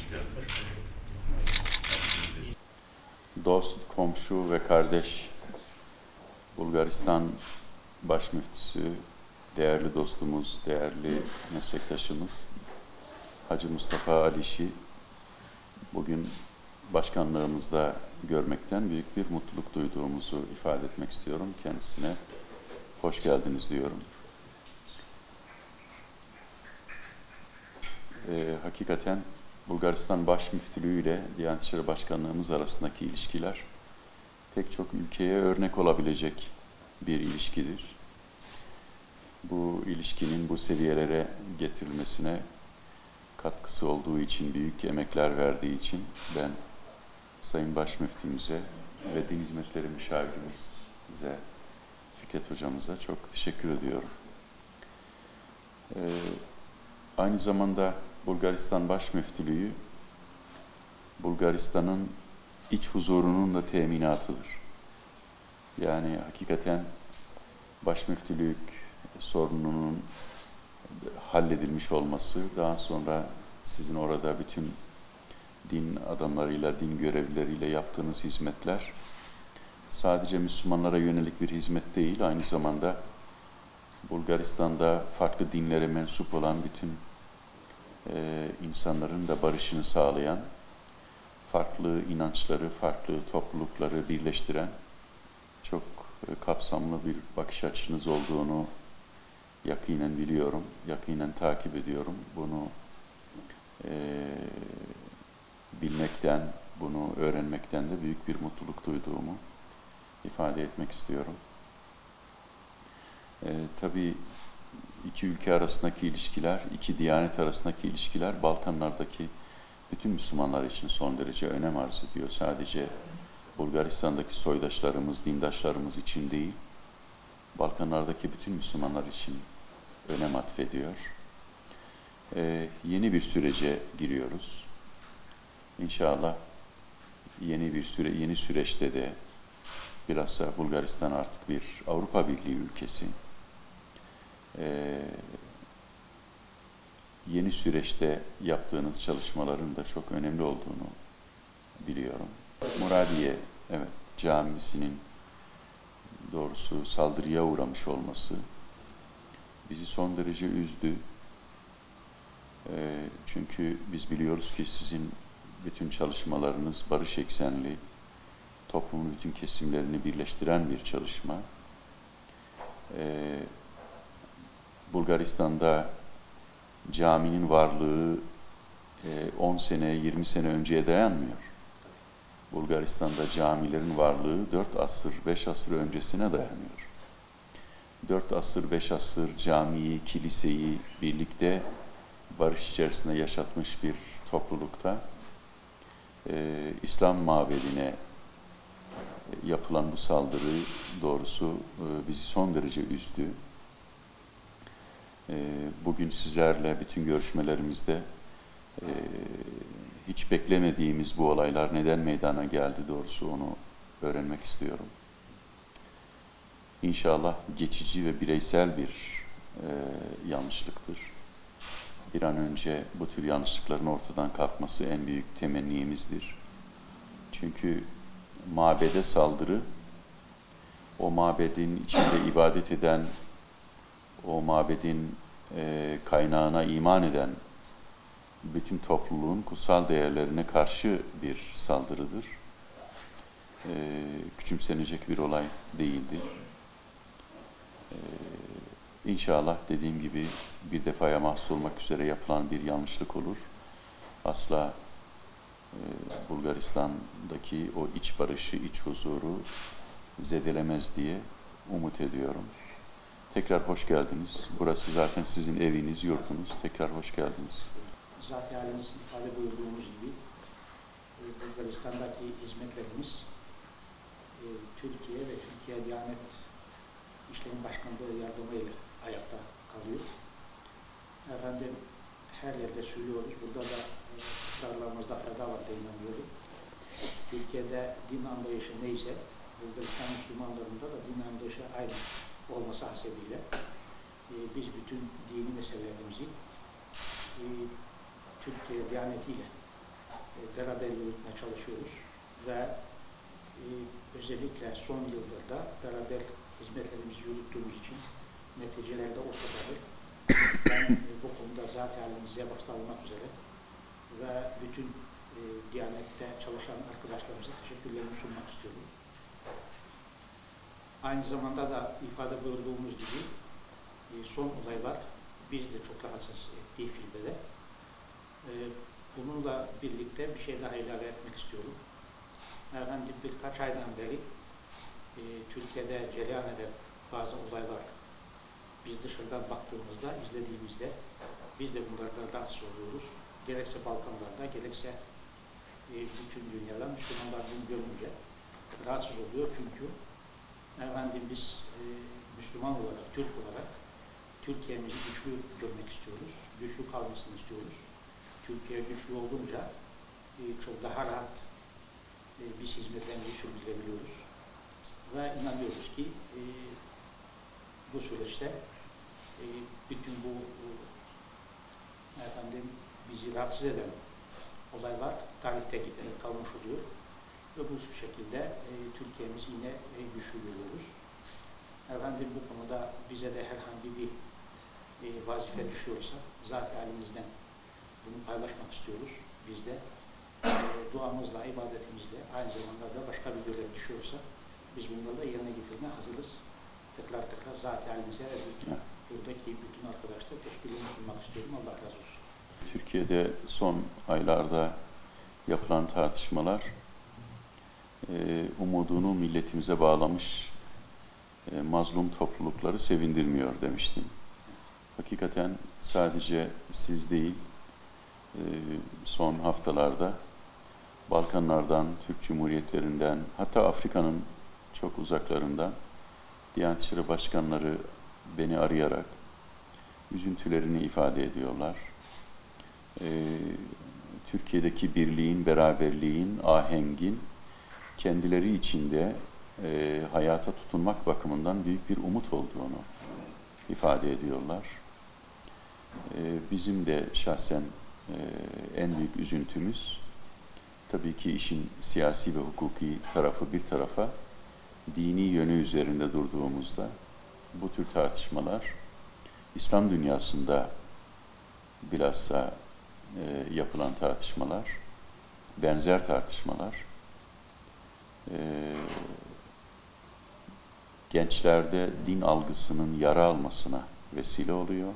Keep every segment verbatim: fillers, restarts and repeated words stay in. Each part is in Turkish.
Dost, komşu ve kardeş Bulgaristan Başmüftüsü, değerli dostumuz, değerli meslektaşımız Hacı Mustafa Aliş'i bugün başkanlığımızda görmekten büyük bir mutluluk duyduğumuzu ifade etmek istiyorum. Kendisine hoş geldiniz diyorum. Ee, hakikaten Bulgaristan Başmüftülüğü ile Diyanet İşleri Başkanlığımız arasındaki ilişkiler pek çok ülkeye örnek olabilecek bir ilişkidir. Bu ilişkinin bu seviyelere getirilmesine katkısı olduğu için, büyük emekler verdiği için ben Sayın Başmüftümüze ve Din Hizmetleri Müşavirimize, Fikret Hocamıza çok teşekkür ediyorum. Ee, aynı zamanda Bulgaristan Başmüftülüğü, Bulgaristan'ın iç huzurunun da teminatıdır. Yani hakikaten başmüftülük sorununun halledilmiş olması, daha sonra sizin orada bütün din adamlarıyla, din görevlileriyle yaptığınız hizmetler sadece Müslümanlara yönelik bir hizmet değil, aynı zamanda Bulgaristan'da farklı dinlere mensup olan bütün e, insanların da barışını sağlayan, farklı inançları, farklı toplulukları birleştiren çok kapsamlı bir bakış açınız olduğunu yakinen biliyorum, yakinen takip ediyorum. Bunu e, bilmekten, bunu öğrenmekten de büyük bir mutluluk duyduğumu ifade etmek istiyorum. E, tabii iki ülke arasındaki ilişkiler, iki diyanet arasındaki ilişkiler Balkanlardaki bütün Müslümanlar için son derece önem arz ediyor. Sadece Bulgaristan'daki soydaşlarımız, dindaşlarımız için değil, Balkanlardaki bütün Müslümanlar için önem atfediyor. Ee, yeni bir sürece giriyoruz. İnşallah yeni bir süre, yeni süreçte de bilhassa Bulgaristan artık bir Avrupa Birliği ülkesi. Ee, yeni süreçte yaptığınız çalışmaların da çok önemli olduğunu biliyorum. Muradiye, evet, camisinin doğrusu saldırıya uğramış olması bizi son derece üzdü. E, çünkü biz biliyoruz ki sizin bütün çalışmalarınız barış eksenli, toplumun bütün kesimlerini birleştiren bir çalışma. E, Bulgaristan'da caminin varlığı on sene, yirmi sene önceye dayanmıyor. Bulgaristan'da camilerin varlığı dört asır, beş asır öncesine dayanıyor. Dört asır, beş asır camiyi, kiliseyi birlikte barış içerisinde yaşatmış bir toplulukta e, İslam mabedine yapılan bu saldırı doğrusu e, bizi son derece üzdü. E, bugün sizlerle bütün görüşmelerimizde e, hiç beklemediğimiz bu olaylar neden meydana geldi doğrusu onu öğrenmek istiyorum. İnşallah geçici ve bireysel bir e, yanlışlıktır. Bir an önce bu tür yanlışlıkların ortadan kalkması en büyük temennimizdir. Çünkü mabede saldırı, o mabedin içinde ibadet eden, o mabedin e, kaynağına iman eden bütün topluluğun kutsal değerlerine karşı bir saldırıdır. Ee, küçümsenecek bir olay değildir. Ee, İnşallah dediğim gibi bir defaya mahsus olmak üzere yapılan bir yanlışlık olur. Asla e, Bulgaristan'daki o iç barışı, iç huzuru zedelemez diye umut ediyorum. Tekrar hoş geldiniz. Burası zaten sizin eviniz, yurdunuz. Tekrar hoş geldiniz. Zaten halimiz ifade buyurduğumuz gibi Bulgaristan'daki hizmetlerimiz e, Türkiye ve Türkiye Diyanet İşleri Başkanlığı yardımıyla ayakta kalıyor. Efendim her yerde söylüyoruz. Burada da ısrarlarımızda fayda var diye inanıyorum. Türkiye'de din anlayışı neyse Bulgaristan Müslümanlarında da din anlayışı aynı olması hasebiyle e, biz bütün dini meselelerimizi e, Türkiye Diyaneti'yle e, beraber yürütmeye çalışıyoruz ve e, özellikle son yıllarda beraber hizmetlerimizi yürüttüğümüz için neticeler de ortadadır. Ben e, bu konuda zaten halimize başta olmak üzere ve bütün e, Diyanet'te çalışan arkadaşlarımıza teşekkürlerimi sunmak istiyorum. Aynı zamanda da ifade buyurduğumuz gibi e, son olaylar biz de çok rahatsız ettiği filmde. E, bununla birlikte bir şey daha ilave etmek istiyorum. Efendim birkaç aydan beri e, Türkiye'de cereyan eden bazı olaylar biz dışarıdan baktığımızda, izlediğimizde biz de bunlardan rahatsız oluyoruz. Gerekse Balkanlarda, gerekse e, bütün dünyada Müslümanlar bunu görünce rahatsız oluyor. Çünkü efendim biz e, Müslüman olarak, Türk olarak Türkiye'mizi güçlü görmek istiyoruz. Güçlü kalmasını istiyoruz. Türkiye güçlü olunca e, çok daha rahat e, biz hizmetlerimizi sürdürebiliyoruz. Ve inanıyoruz ki e, bu süreçte e, bütün bu e, efendim bizi rahatsız eden olaylar tarihte gibi kalmış oluyor. Ve bu şekilde e, Türkiye'mizi yine e, güçlü görüyoruz. Efendim bu konuda bize de herhangi bir e, vazife düşüyorsa zaten halimizden bunu paylaşmak istiyoruz. Biz de e, duamızla, ibadetimizle aynı zamanda da başka bir görev düşüyorsa biz bunları da yerine getirmeye hazırız. Tekrar tekrar zaten halimize ve buradaki bütün arkadaşlar teşekkürlerimi sunmak istiyorum. Allah razı olsun. Türkiye'de son aylarda yapılan tartışmalar e, umudunu milletimize bağlamış e, mazlum toplulukları sevindirmiyor demiştim. Hakikaten sadece siz değil, e, son haftalarda Balkanlardan, Türk Cumhuriyetlerinden, hatta Afrika'nın çok uzaklarından Diyanet İşleri Başkanları beni arayarak üzüntülerini ifade ediyorlar. Ee, Türkiye'deki birliğin, beraberliğin, ahengin kendileri içinde e, hayata tutunmak bakımından büyük bir umut olduğunu ifade ediyorlar. Ee, bizim de şahsen e, en büyük üzüntümüz tabii ki işin siyasi ve hukuki tarafı bir tarafa, dini yönü üzerinde durduğumuzda bu tür tartışmalar İslam dünyasında bilhassa e, yapılan tartışmalar, benzer tartışmalar e, gençlerde din algısının yara almasına vesile oluyor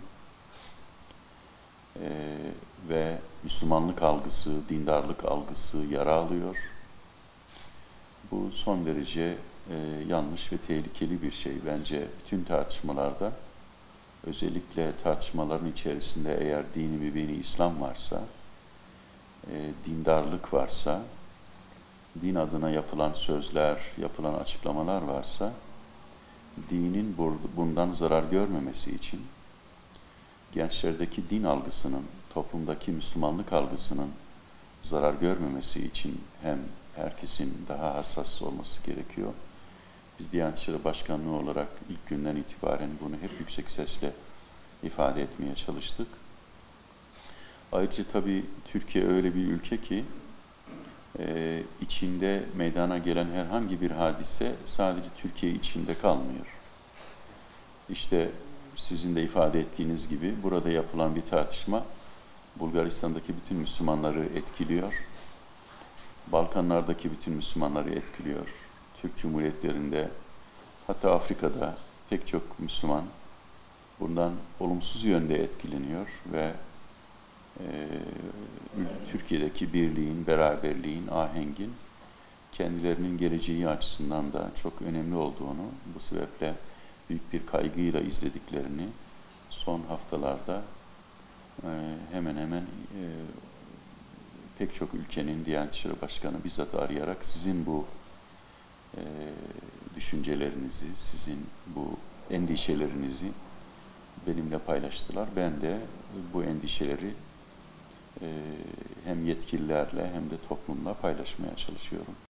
e, ve Müslümanlık algısı, dindarlık algısı yara alıyor. Bu son derece e, yanlış ve tehlikeli bir şey. Bence bütün tartışmalarda, özellikle tartışmaların içerisinde eğer dini mübini İslam varsa, e, dindarlık varsa, din adına yapılan sözler, yapılan açıklamalar varsa, dinin bundan zarar görmemesi için, gençlerdeki din algısının, toplumdaki Müslümanlık algısının zarar görmemesi için hem herkesin daha hassas olması gerekiyor. Biz Diyanet İşleri Başkanlığı olarak ilk günden itibaren bunu hep yüksek sesle ifade etmeye çalıştık. Ayrıca tabii Türkiye öyle bir ülke ki e, içinde meydana gelen herhangi bir hadise sadece Türkiye içinde kalmıyor. İşte sizin de ifade ettiğiniz gibi burada yapılan bir tartışma Bulgaristan'daki bütün Müslümanları etkiliyor. Balkanlardaki bütün Müslümanları etkiliyor. Türk Cumhuriyetlerinde, hatta Afrika'da pek çok Müslüman bundan olumsuz yönde etkileniyor ve e, Türkiye'deki birliğin, beraberliğin, ahengin kendilerinin geleceği açısından da çok önemli olduğunu, bu sebeple büyük bir kaygıyla izlediklerini son haftalarda e, hemen hemen e, pek çok ülkenin Diyanet İşleri Başkanı bizzat arayarak sizin bu e, düşüncelerinizi, sizin bu endişelerinizi benimle paylaştılar. Ben de bu endişeleri e, hem yetkililerle hem de toplumla paylaşmaya çalışıyorum.